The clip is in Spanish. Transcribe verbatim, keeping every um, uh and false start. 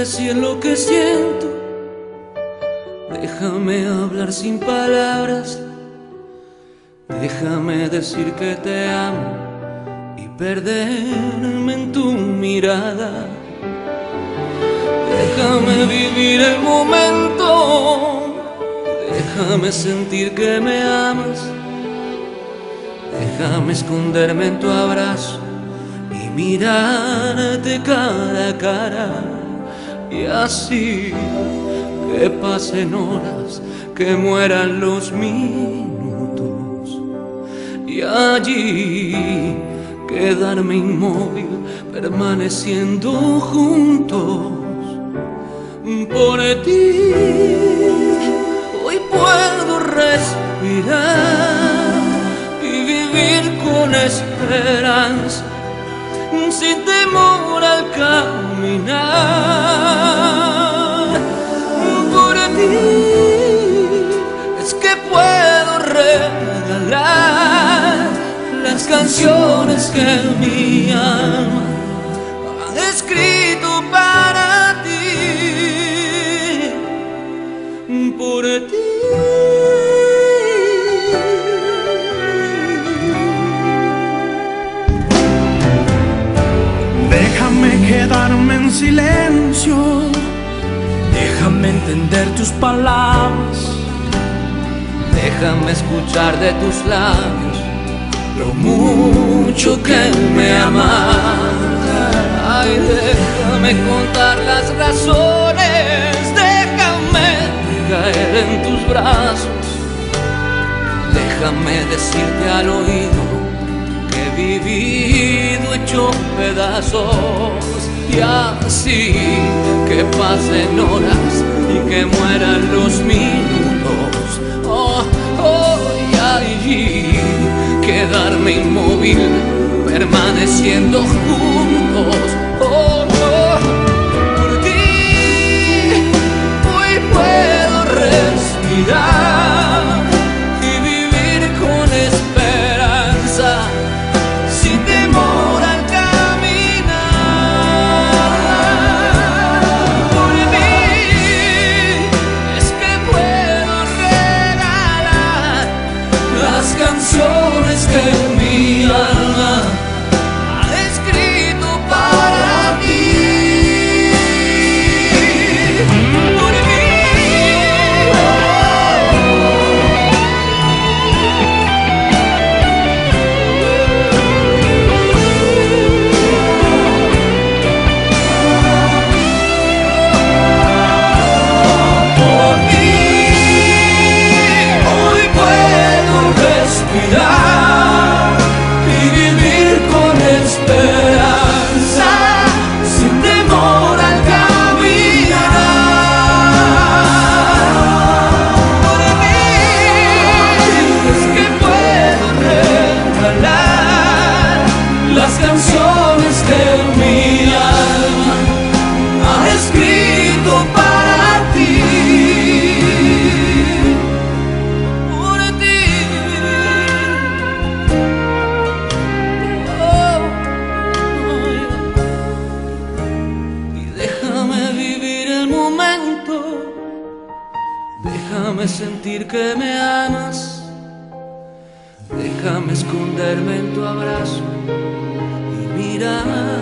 decir lo que siento, déjame hablar sin palabras, déjame decir que te amo y perderme en tu mirada. Déjame vivir el momento, déjame sentir que me amas, déjame esconderme en tu abrazo y mirarte cara a cara. Y así que pasen horas, que mueran los minutos, y allí quedarme inmóvil, permaneciendo juntos. Por ti hoy puedo respirar y vivir con esperanza, sin temor al caminar. Por ti es que puedo regalar las canciones que mi alma ha escrito para ti. Por ti déjame quedarme en silencio, déjame entender tus palabras, déjame escuchar de tus labios lo mucho que me amas. Ay, déjame contar las razones, déjame caer en tus brazos, déjame decirte al oído que he vivido hecho pedazos. Y así que pasen horas y que mueran los minutos, oh, oh, y allí quedarme inmóvil, permaneciendo juntos. Oh, oh, por ti hoy puedo respirar y vivir con esperanza, sin temor al caminar. Por mí es que puedo regalar las canciones que mi alma ha escrito para ti. Por mí, por ti hoy puedo respirar y vivir con esperanza, sin temor al caminar. Por mí es que puedo regalar las canciones que mi alma ha escrito para ti. Por ti, oh, oh, y déjame vivir el momento, déjame sentir que me amas, déjame esconderme en tu abrazo y mirar